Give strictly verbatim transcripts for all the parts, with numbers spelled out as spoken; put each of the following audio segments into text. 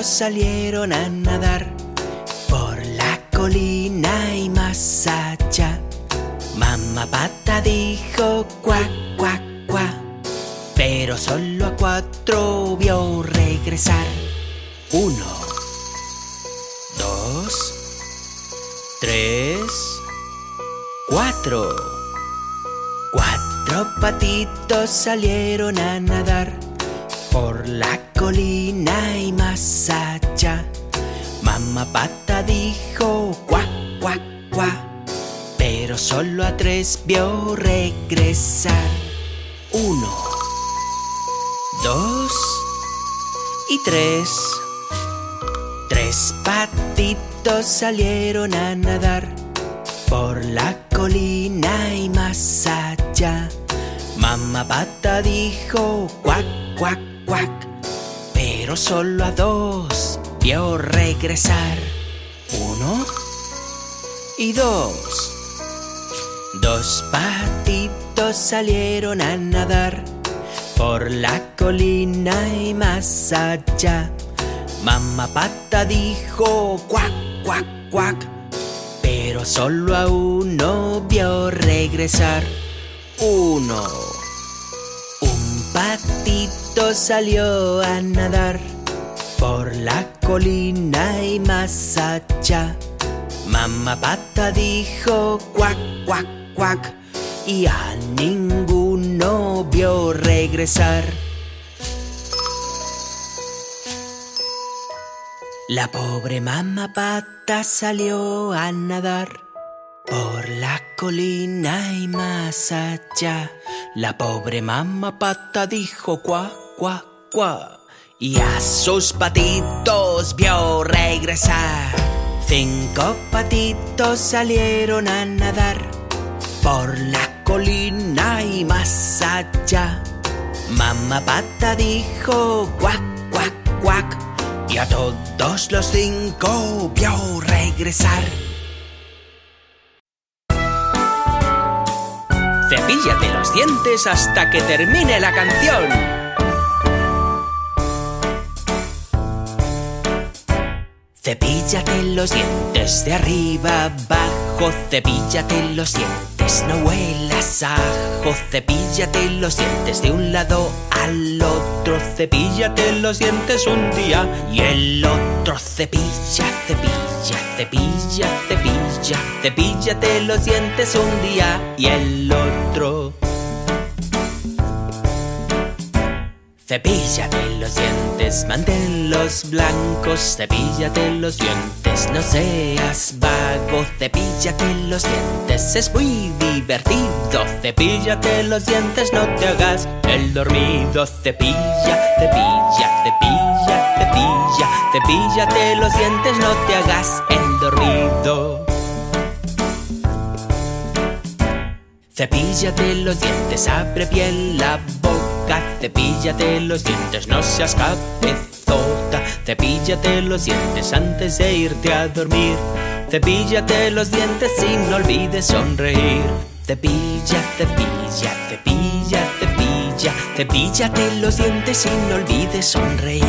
patitos salieron a nadar por la colina y más allá. Mamá Pata dijo cuac, cuac, cuac, pero solo a cuatro vio regresar. Uno, dos, tres, cuatro. Cuatro patitos salieron a nadar por la colina y más allá. Mamá Pata dijo cuac, cuac, cuac, pero solo a tres vio regresar. Uno, dos y tres. Tres patitos salieron a nadar por la colina y más allá. Mamá Pata dijo cuac, cuac, cuac, pero solo a dos vio regresar. Uno y dos. Dos patitos salieron a nadar por la colina y más allá. Mamá Pata dijo cuac, cuac, cuac, pero solo a uno vio regresar. Uno. Un patito salió a nadar por la colina y más allá. Mamá Pata dijo cuac, cuac, cuac, y a ninguno vio regresar. La pobre Mamá Pata salió a nadar por la colina y más allá. La pobre Mamá Pata dijo cuac, cuac, cuac, y a sus patitos vio regresar. Cinco patitos salieron a nadar por la colina y más allá. Mamá Pata dijo cuac, cuac, cuac, y a todos los cinco vio regresar. Cepíllate los dientes hasta que termine la canción. Cepíllate los dientes de arriba abajo, cepíllate los dientes, no huelas a ajo. Cepíllate los dientes de un lado al otro, cepíllate los dientes un día y el otro. Cepilla, cepilla, cepilla, cepilla, cepíllate los dientes un día y el otro. Cepíllate los dientes, manténlos blancos, cepíllate los dientes, no seas vago. Cepíllate los dientes, es muy divertido. Cepíllate los dientes, no te hagas el dormido. Cepilla, cepilla, cepilla, cepilla, cepíllate los dientes, no te hagas el dormido. Cepíllate los dientes, abre bien la boca. Cepíllate los dientes, no seas cabezota. Cepíllate los dientes antes de irte a dormir. Cepíllate los dientes y no olvides sonreír. Cepilla, cepilla, cepilla, cepilla, cepíllate los dientes y no olvides sonreír.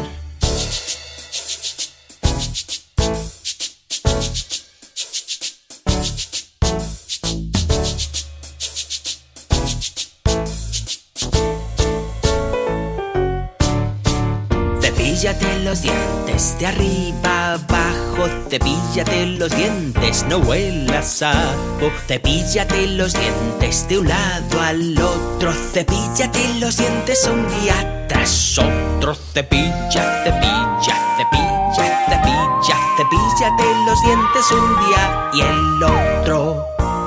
Cepíllate los dientes de arriba abajo, cepíllate los dientes, no huelas a ajo. Cepíllate los dientes de un lado al otro, cepíllate los dientes un día tras otro. Cepilla, cepilla, cepilla, cepilla, cepíllate los dientes un día y el otro.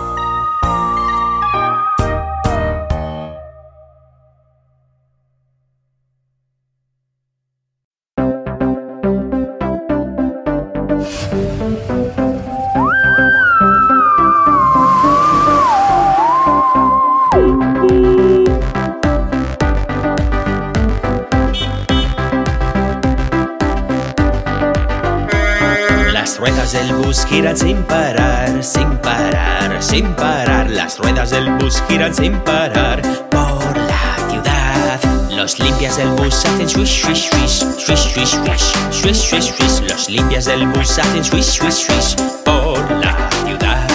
Las ruedas del bus giran sin parar, sin parar, sin parar. Las ruedas del bus giran sin parar por la ciudad. Los Los limpias del bus hacen swish, swish, swish, swish, swish, swish, swish, swish, swish. Los limpias del bus hacen swish, swish, swish por la ciudad.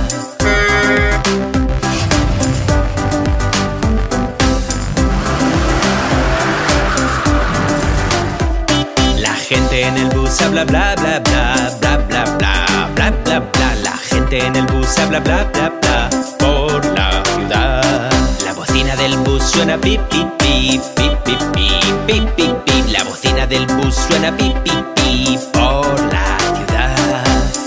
La gente en el bus habla bla bla bla bla bla bla bla bla bla. La gente en el bus habla bla bla bla por la ciudad. La bocina del bus suena pip pip pip pip pip pip pip pip pip. La bocina del bus suena pip pip pip por la ciudad.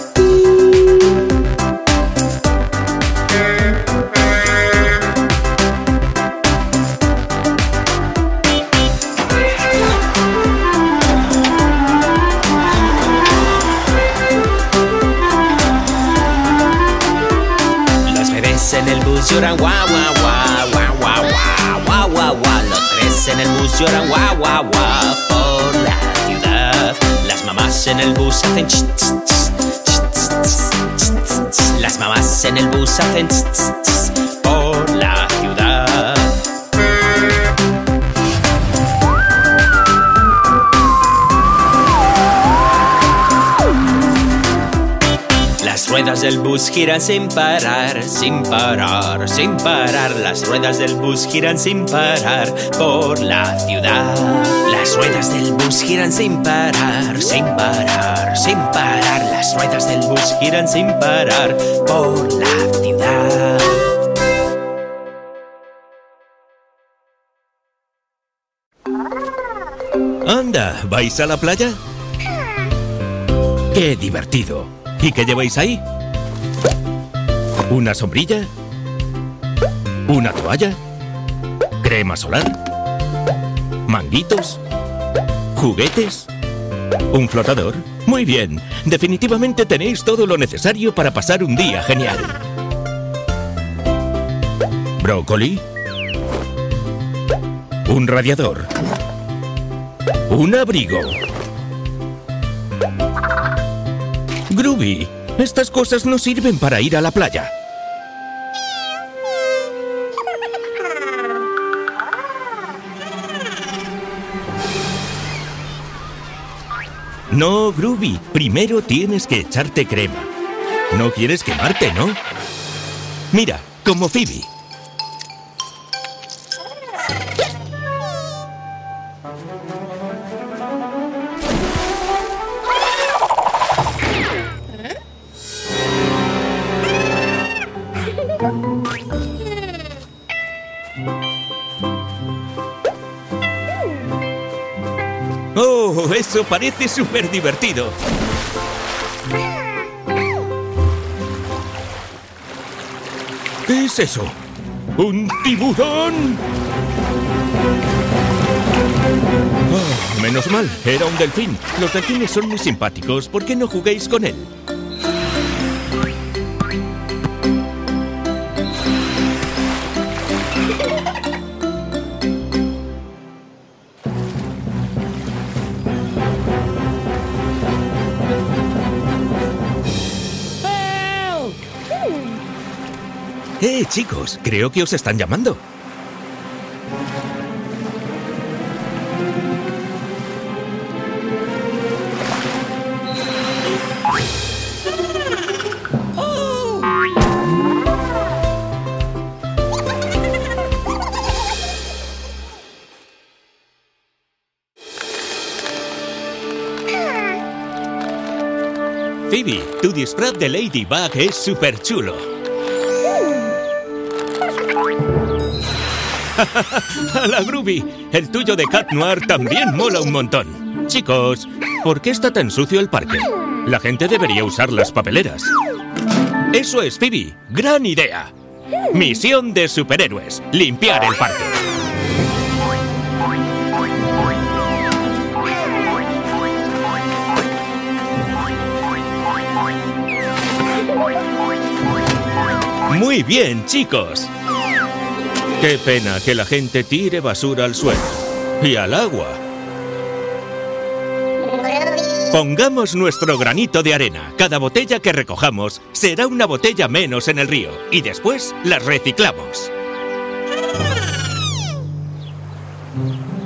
Los bebés en el bus lloran guau guau guau guau guau guau guau guau. Los bebés en el bus lloran guau guau guau por la ciudad. Las mamás en el bus hacen ch, ch, ch, ch, ch, ch, ch. Las mamás en el bus hacen ch, ch, ch, por la ciudad. Las ruedas del bus giran sin parar, sin parar, sin parar. Las ruedas del bus giran sin parar por la ciudad. Las ruedas del bus giran sin parar, sin parar, sin parar. Las ruedas del bus giran sin parar por la ciudad. Anda, ¿vais a la playa? ¡Qué divertido! ¿Y qué lleváis ahí? ¿Una sombrilla? ¿Una toalla? ¿Crema solar? ¿Manguitos? ¿Juguetes? ¿Un flotador? Muy bien, definitivamente tenéis todo lo necesario para pasar un día genial. ¿Brócoli? ¿Un radiador? ¿Un abrigo? Groovy, estas cosas no sirven para ir a la playa. No, Groovy, primero tienes que echarte crema. No quieres quemarte, ¿no? Mira, como Phoebe. ¡Oh, eso parece súper divertido! ¿Qué es eso? ¡Un tiburón! Oh, menos mal, era un delfín. Los delfines son muy simpáticos. ¿Por qué no juguéis con él? ¡Eh, chicos! Creo que os están llamando. Phoebe, tu disfraz de Ladybug es súper chulo. ¡Hala, Groovy! El tuyo de Cat Noir también mola un montón. Chicos, ¿por qué está tan sucio el parque? La gente debería usar las papeleras. ¡Eso es, Phoebe! ¡Gran idea! Misión de superhéroes: limpiar el parque. Muy bien, chicos. Qué pena que la gente tire basura al suelo y al agua. Pongamos nuestro granito de arena. Cada botella que recojamos será una botella menos en el río y después las reciclamos.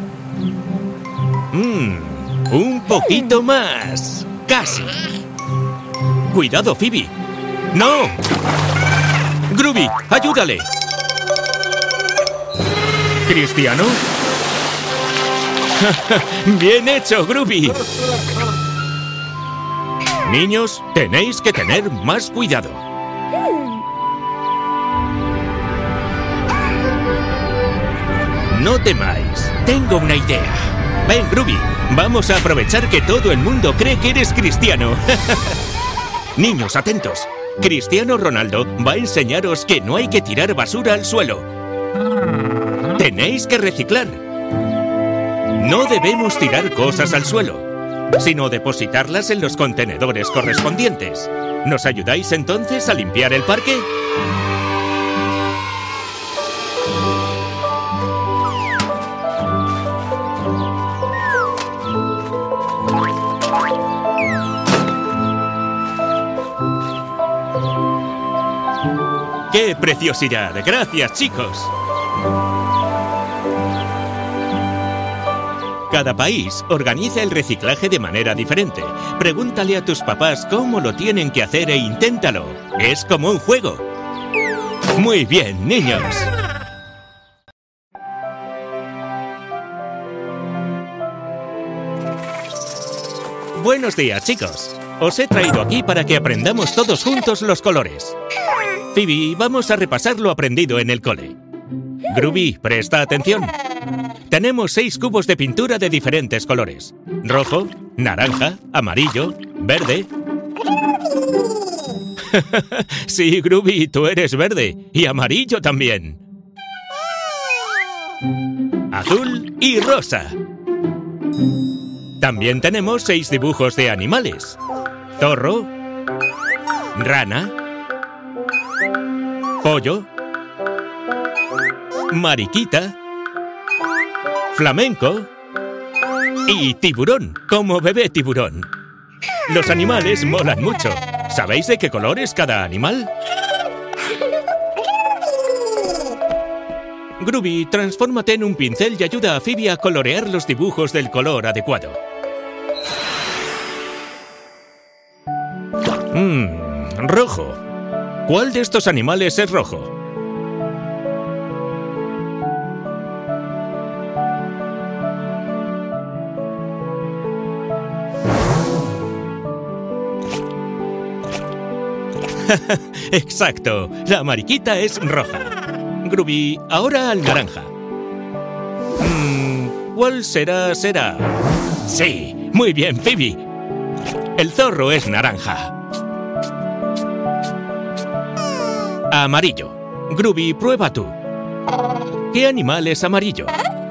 poquito más. Casi. Cuidado, Phoebe. ¡No! Groovy, ayúdale. ¿Cristiano? Bien hecho, Groovy. Niños, tenéis que tener más cuidado. No temáis, tengo una idea. Ven, Groovy, vamos a aprovechar que todo el mundo cree que eres cristiano. Niños, atentos. Cristiano Ronaldo va a enseñaros que no hay que tirar basura al suelo. Tenéis que reciclar. No debemos tirar cosas al suelo, sino depositarlas en los contenedores correspondientes. ¿Nos ayudáis entonces a limpiar el parque? ¡Qué preciosidad! ¡Gracias, chicos! Cada país organiza el reciclaje de manera diferente. Pregúntale a tus papás cómo lo tienen que hacer e inténtalo. Es como un juego. Muy bien, niños. Buenos días, chicos. Os he traído aquí para que aprendamos todos juntos los colores. Phoebe, vamos a repasar lo aprendido en el cole. Groovy, presta atención. Tenemos seis cubos de pintura de diferentes colores. Rojo, naranja, amarillo, verde. Sí, Groovy, tú eres verde. Y amarillo también. Azul y rosa. También tenemos seis dibujos de animales. Zorro, rana, pollo, mariquita, flamenco y tiburón, como bebé tiburón. Los animales molan mucho. ¿Sabéis de qué color es cada animal? Groovy, transfórmate en un pincel y ayuda a Phoebe a colorear los dibujos del color adecuado. Mmm, rojo. ¿Cuál de estos animales es rojo? Exacto, la mariquita es roja. Groovy, ahora al naranja. Mm, ¿Cuál será? Será... Sí, muy bien, Phoebe. El zorro es naranja. Amarillo. Groovy, prueba tú. ¿Qué animal es amarillo?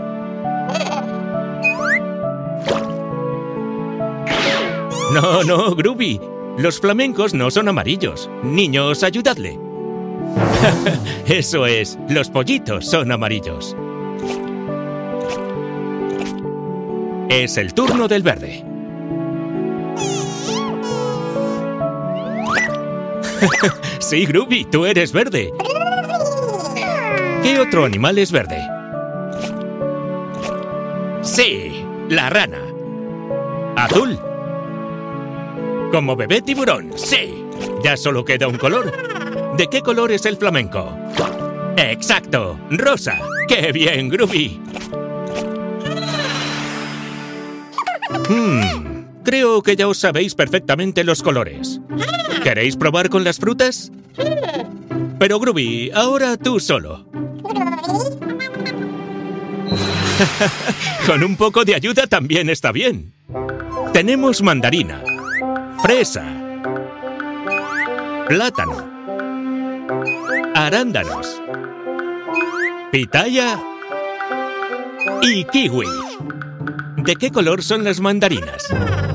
No, no, Groovy. Los flamencos no son amarillos. Niños, ayudadle. Eso es, los pollitos son amarillos. Es el turno del verde. Sí, Groovy, tú eres verde. ¿Qué otro animal es verde? Sí, la rana. Azul. Como bebé tiburón, sí. Ya solo queda un color. ¿De qué color es el flamenco? ¡Exacto! ¡Rosa! ¡Qué bien, Groovy! Hmm, creo que ya os sabéis perfectamente los colores. ¿Queréis probar con las frutas? Pero, Groovy, ahora tú solo. Con un poco de ayuda también está bien. Tenemos mandarina, fresa, plátano, arándanos, pitaya y kiwi. ¿De qué color son las mandarinas?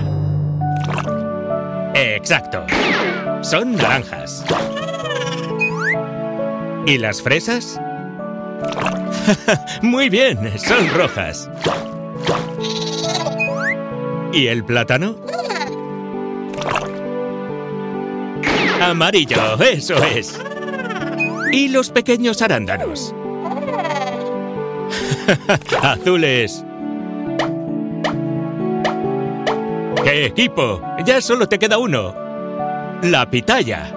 Exacto. Son naranjas. ¿Y las fresas? Muy bien, son rojas. ¿Y el plátano? Amarillo, eso es. ¿Y los pequeños arándanos? ¡Qué equipo! Ya solo te queda uno. La pitaya.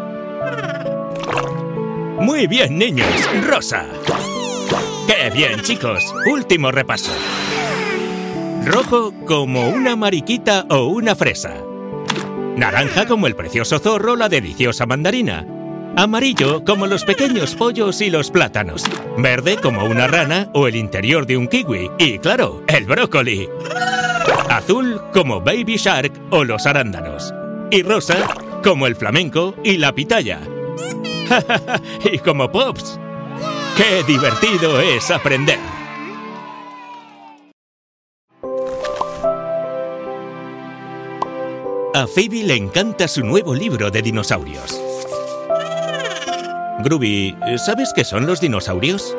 Muy bien, niños. Rosa. ¡Qué bien, chicos! Último repaso. Rojo como una mariquita o una fresa. Naranja como el precioso zorro o la deliciosa mandarina. Amarillo como los pequeños pollos y los plátanos. Verde como una rana o el interior de un kiwi. Y claro, el brócoli. Azul como Baby Shark o los arándanos. Y rosa como el flamenco y la pitaya. Y como Pops. ¡Qué divertido es aprender! A Phoebe le encanta su nuevo libro de dinosaurios. Groovy, ¿sabes qué son los dinosaurios?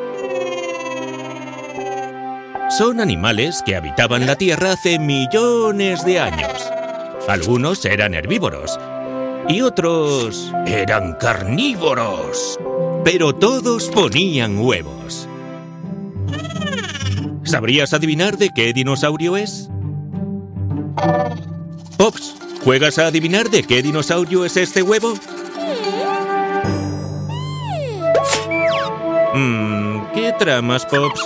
Son animales que habitaban la Tierra hace millones de años. Algunos eran herbívoros y otros eran carnívoros. Pero todos ponían huevos. ¿Sabrías adivinar de qué dinosaurio es? Pops, ¿juegas a adivinar de qué dinosaurio es este huevo? Mmm, ¿qué tramas, Pops?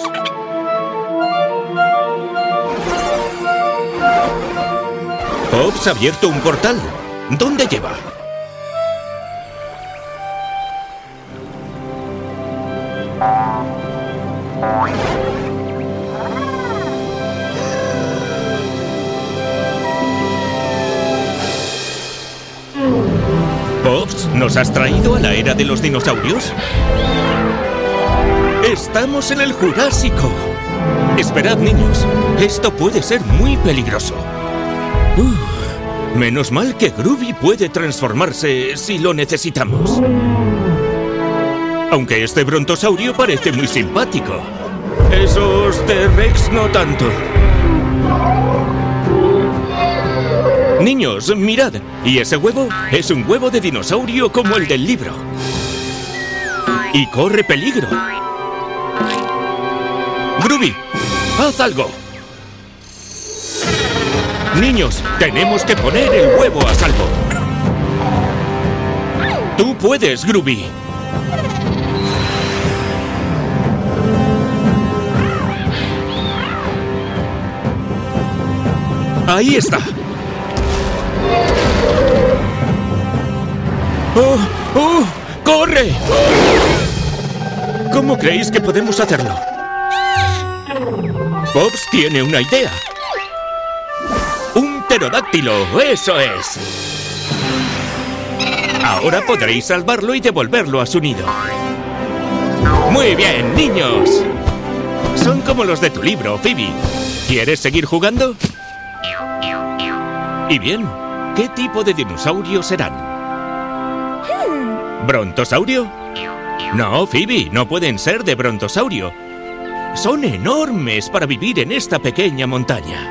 Pops ha abierto un portal. ¿Dónde lleva? Pops, ¿nos has traído a la era de los dinosaurios? ¡Estamos en el Jurásico! Esperad, niños. Esto puede ser muy peligroso. Uf, menos mal que Groovy puede transformarse si lo necesitamos. Aunque este brontosaurio parece muy simpático. Esos T-Rex no tanto. Niños, mirad. ¿Y ese huevo? Es un huevo de dinosaurio como el del libro. Y corre peligro. Groovy, haz algo. Niños, tenemos que poner el huevo a salvo. Tú puedes, Groovy. Ahí está. ¡Oh! ¡Oh! ¡Corre! ¿Cómo creéis que podemos hacerlo? Pops tiene una idea. ¡Un pterodáctilo! ¡Eso es! Ahora podréis salvarlo y devolverlo a su nido. ¡Muy bien, niños! Son como los de tu libro, Phoebe. ¿Quieres seguir jugando? Y bien, ¿qué tipo de dinosaurios serán? ¿Brontosaurio? No, Phoebe, no pueden ser de brontosaurio. Son enormes para vivir en esta pequeña montaña.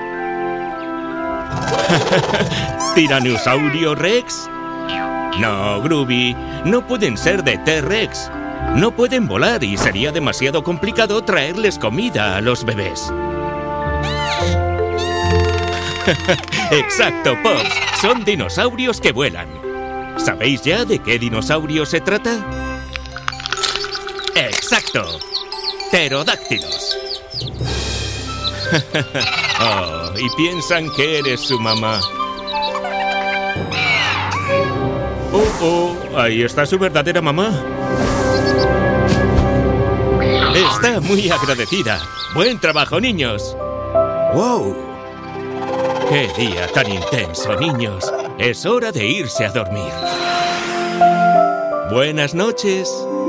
¿Tiranosaurio Rex? No, Groovy, no pueden ser de T-Rex. No pueden volar y sería demasiado complicado traerles comida a los bebés. Exacto, Pops. Son dinosaurios que vuelan. ¿Sabéis ya de qué dinosaurio se trata? ¡Exacto! Pterodáctilos. Oh, y piensan que eres su mamá. Oh, oh, ahí está su verdadera mamá. Está muy agradecida. Buen trabajo, niños. ¡Wow! ¡Qué día tan intenso, niños! Es hora de irse a dormir. Buenas noches.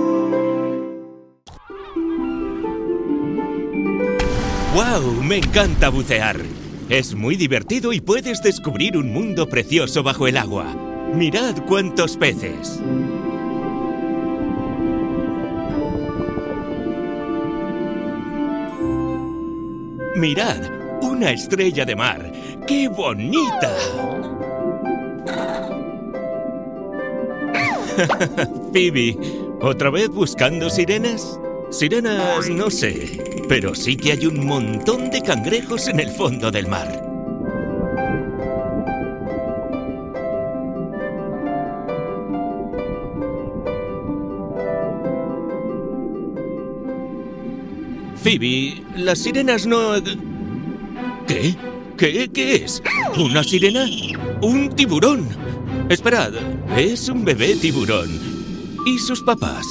¡Wow! Me encanta bucear. Es muy divertido y puedes descubrir un mundo precioso bajo el agua. Mirad cuántos peces. Mirad, una estrella de mar. ¡Qué bonita! Phoebe, ¿otra vez buscando sirenas? Sirenas, no sé, pero sí que hay un montón de cangrejos en el fondo del mar. Phoebe, las sirenas no... ¿Qué? ¿Qué? ¿Qué es? ¿Una sirena? ¡Un tiburón! Esperad, es un bebé tiburón. ¿Y sus papás?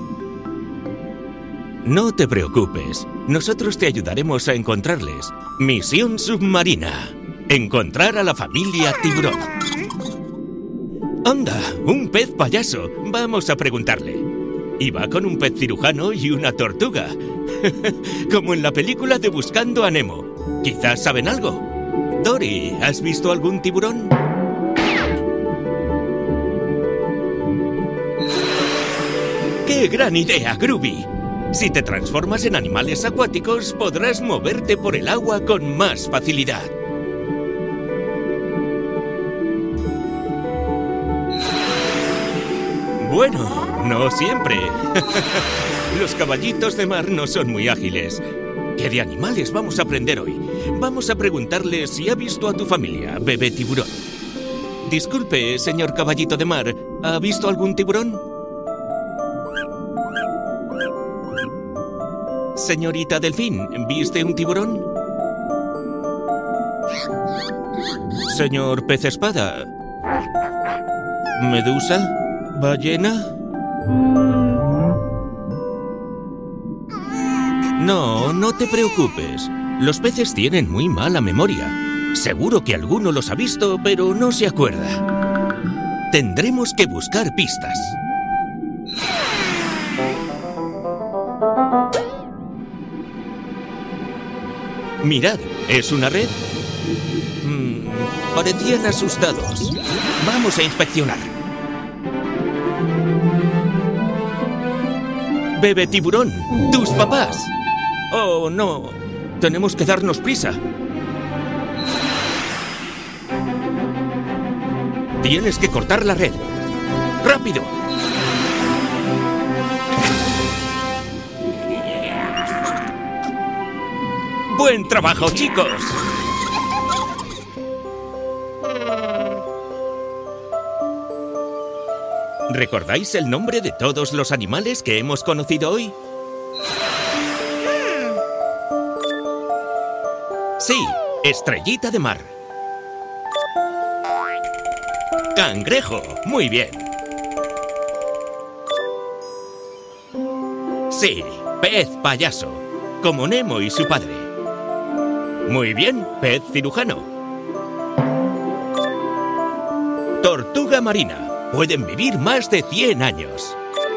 No te preocupes, nosotros te ayudaremos a encontrarles. Misión submarina. Encontrar a la familia tiburón. ¡Anda! ¡Un pez payaso! Vamos a preguntarle. Y va con un pez cirujano y una tortuga. Como en la película de Buscando a Nemo. Quizás saben algo. Dory, ¿has visto algún tiburón? ¡Qué gran idea, Groovy! Si te transformas en animales acuáticos, podrás moverte por el agua con más facilidad. Bueno, no siempre. Los caballitos de mar no son muy ágiles. ¿Qué de animales vamos a aprender hoy? Vamos a preguntarle si ha visto a tu familia, bebé tiburón. Disculpe, señor caballito de mar, ¿ha visto algún tiburón? Señorita delfín, ¿viste un tiburón? Señor pez espada. ¿Medusa? ¿Ballena? No, no te preocupes. Los peces tienen muy mala memoria. Seguro que alguno los ha visto, pero no se acuerda. Tendremos que buscar pistas. Mirad, ¿es una red? Mm, parecían asustados. Vamos a inspeccionar. Bebé tiburón, tus papás. Oh, no. Tenemos que darnos prisa. Tienes que cortar la red. ¡Rápido! ¡Buen trabajo, chicos! ¿Recordáis el nombre de todos los animales que hemos conocido hoy? Sí, estrellita de mar. Cangrejo, muy bien. Sí, pez payaso, como Nemo y su padre. Muy bien, pez cirujano. Tortuga marina. Pueden vivir más de cien años.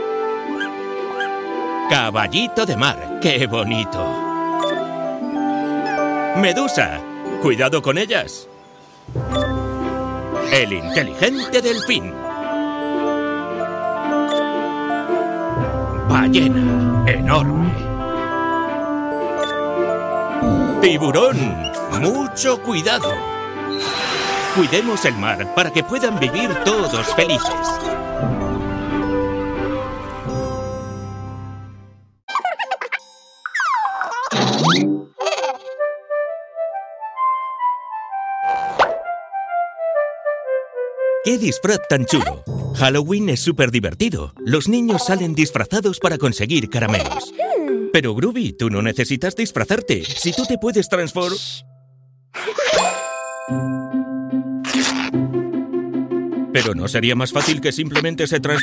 Caballito de mar. ¡Qué bonito! Medusa. Cuidado con ellas. El inteligente delfín. Ballena. Enorme. Tiburón. Mucho cuidado. Cuidemos el mar para que puedan vivir todos felices. ¡Qué disfraz tan chulo! Halloween es súper divertido. Los niños salen disfrazados para conseguir caramelos. Pero, Groovy, tú no necesitas disfrazarte. Si tú te puedes transformar... ¿Pero no sería más fácil que simplemente se trans...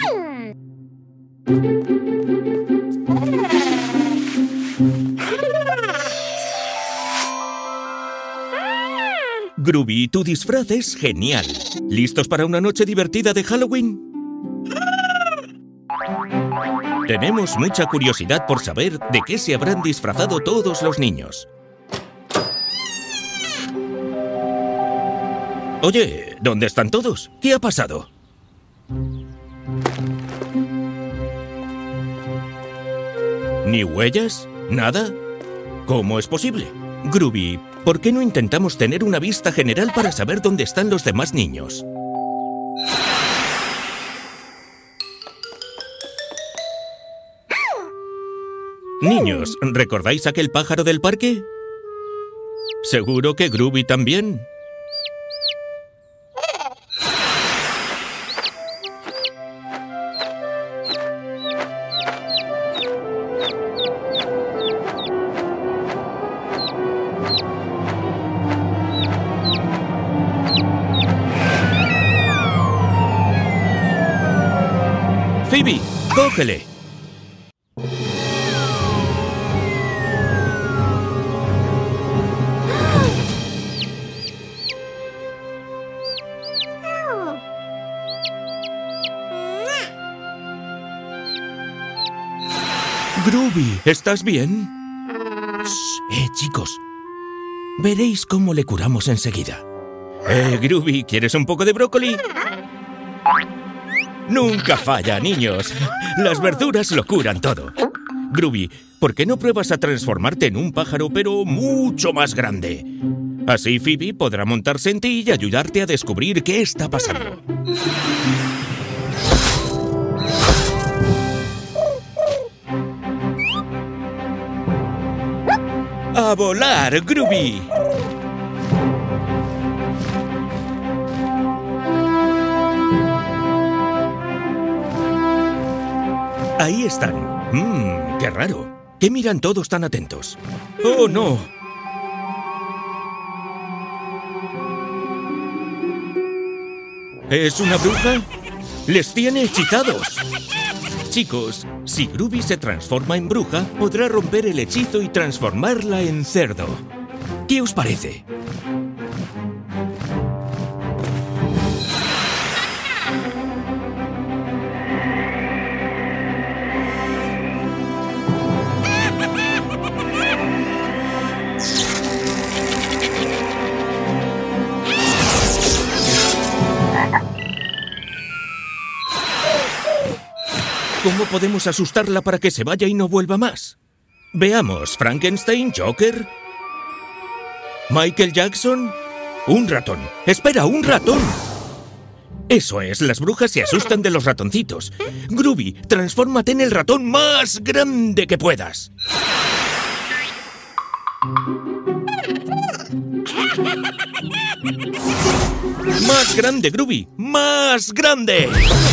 Groovy, tu disfraz es genial. ¿Listos para una noche divertida de Halloween? Tenemos mucha curiosidad por saber de qué se habrán disfrazado todos los niños. Oye, ¿dónde están todos? ¿Qué ha pasado? ¿Ni huellas? ¿Nada? ¿Cómo es posible? Groovy, ¿por qué no intentamos tener una vista general para saber dónde están los demás niños? Niños, ¿recordáis aquel pájaro del parque? ¿Seguro que Groovy también? Phoebe, cógele. Groovy, ¿estás bien? Shh, eh, chicos. Veréis cómo le curamos enseguida. Eh, Groovy, ¿quieres un poco de brócoli? Nunca falla, niños. Las verduras lo curan todo. Groovy, ¿por qué no pruebas a transformarte en un pájaro, pero mucho más grande? Así Phoebe podrá montarse en ti y ayudarte a descubrir qué está pasando. ¡A volar, Groovy! Ahí están. Mmm, qué raro. ¿Qué miran todos tan atentos? ¡Oh, no! ¿Es una bruja? ¡Les tiene hechizados! Chicos, si Groovy se transforma en bruja, podrá romper el hechizo y transformarla en cerdo. ¿Qué os parece? ¿Cómo podemos asustarla para que se vaya y no vuelva más? Veamos, Frankenstein, Joker... Michael Jackson... Un ratón. ¡Espera, un ratón! Eso es, las brujas se asustan de los ratoncitos. Groovy, transfórmate en el ratón más grande que puedas. ¡Más grande, Groovy! ¡Más grande!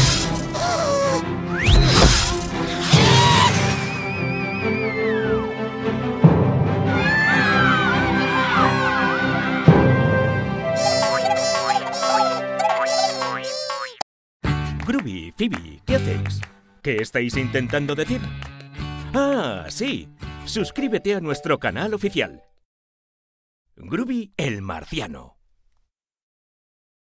Groovy, Phoebe, ¿qué hacéis? ¿Qué estáis intentando decir? Ah, sí. Suscríbete a nuestro canal oficial. Groovy el Marciano.